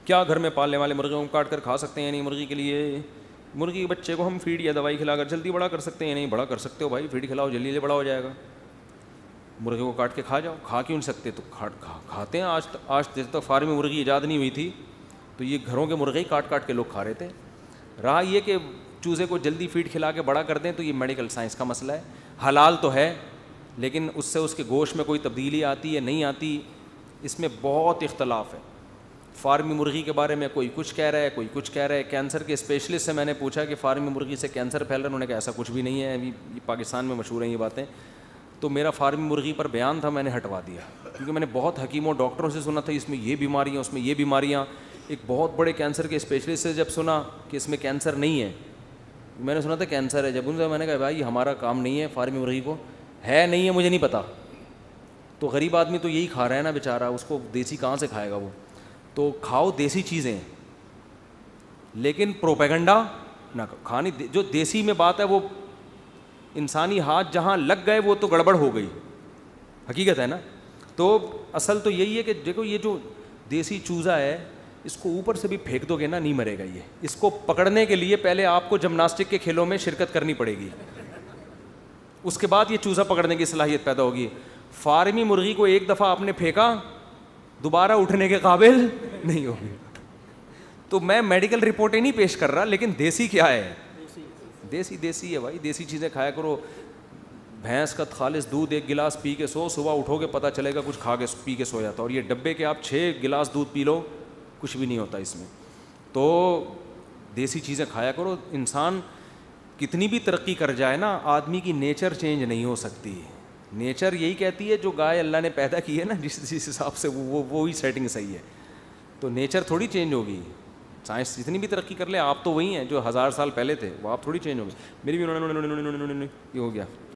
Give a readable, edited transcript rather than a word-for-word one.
کیا گھر میں پالنے والے مرغیوں کو کاٹ کر کھا سکتے ہیں یا نہیں؟ مرغی کے لیے، مرغی کے بچے کو ہم فیڈ یا دوائی کھلا کر جلدی بڑا کر سکتے ہیں یا نہیں؟ بڑا کر سکتے ہو بھائی، فیڈ کھلاؤ جلدی سے بڑا ہو جائے گا. مرغے کو کاٹ کے کھا جاؤ. کھا کیوں نہیں سکتے؟ تو کھاتے ہیں. آج تک فارمی مرغی ایجاد نہیں ہوئی تھی تو یہ گھروں کے مرغے ہی کاٹ کاٹ کے لوگ کھا رہے تھے. رہا یہ کہ چوزے کو جلدی فیڈ کھلا کے بڑا کر دیں تو یہ میڈیکل سائنس کا مسئلہ ہے. حلال تو ہے لیکن اس سے اس کے گوشت میں کوئی تبدیلی آتی ہے نہیں آتی، اس میں بہت اختلاف ہے. فارمی مرغی کے بارے میں کوئی کچھ کہہ رہا ہے، کوئی کچھ کہہ رہا ہے. کینسر کے اسپیشلسٹ سے میں نے پوچھا کہ فارمی مرغی سے کینسر پھیل رہا ہے، انہوں نے کہا ایسا کچھ بھی نہیں ہے. ابھی پاکستان میں مشہور ہیں یہ باتیں. تو میرا فارمی مرغی پر بیان تھا، میں نے ہٹوا دیا کیونکہ میں نے بہت حکیموں ڈاکٹروں سے سنا تھا اس میں یہ بیماریاں، اس میں یہ بیماریاں. ایک بہت بڑے کینسر کے اسپیشلسٹ سے جب سنا کہ اس میں کینسر نہیں ہے، میں نے سنا تھا کینسر ہے. جب ان سے میں نے کہا بھائی ہمارا کام نہیں ہے فارمی مرغی کو، ہے نہیں ہے مجھے نہیں پتا. تو غریب آدمی تو یہی کھا رہا ہے نا بیچارہ، اس کو دیسی کہاں سے کھائے گا وہ. تو کھاؤ دیسی چیزیں لیکن پروپیگنڈا نہ کھانی. جو دیسی میں بات ہے وہ انسانی ہاتھ جہاں لگ گئے وہ تو گڑبڑ ہو گئی، حقیقت ہے نا. تو اصل تو یہی ہے کہ دیکھو یہ جو دیسی چوزا ہے اس کو اوپر سے بھی پھینک دو گے نا نہیں مرے گا. یہ اس کو پکڑنے کے لیے پہلے آپ کو جمناسٹک کے کھیلوں میں شرکت کرنی پڑے گی، اس کے بعد یہ چوزا پکڑنے کی صلاحیت پیدا ہوگی. فارمی مرغی کو ایک دفعہ آپ نے پھینکا دوبارہ اٹھنے کے قابل نہیں ہوگی. تو میں میڈیکل رپورٹیں نہیں پیش کر رہا لیکن دیسی کیا ہے، دیسی ہے بھائی. دیسی چیزیں کھایا کرو. بھینس کا خالص دودھ 1 گلاس پی کے سو، صبح اٹھو گے پتہ چلے گا کچھ کھا کے پی کے سو جاتا. اور یہ ڈبے کے آپ 6 گلاس دودھ پی لو کچھ بھی نہیں ہوتا اس میں. تو دیسی چیزیں کھایا کرو. انسان کتنی بھی ترقی کر جائے نا، آدمی کی نیچر چینج نہیں ہو سکتی. نیچر یہی کہتی ہے جو گائے اللہ نے پیدا کی ہے نا جس حساب سے وہی سیٹنگ صحیح ہے. تو نیچر تھوڑی چینج ہوگی. سائنس جتنی بھی ترقی کر لے آپ تو وہی ہیں جو 1000 سال پہلے تھے، وہ آپ تھوڑی چینج ہو گئے. میری بھی یہ ہو گیا.